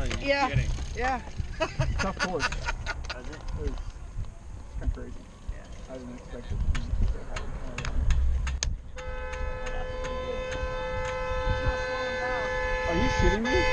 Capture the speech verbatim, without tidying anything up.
Oh, you're yeah. kidding. Yeah. Tough course. Was it? It was kind of crazy. Yeah. I didn't expect it to be so high. Are you shitting me?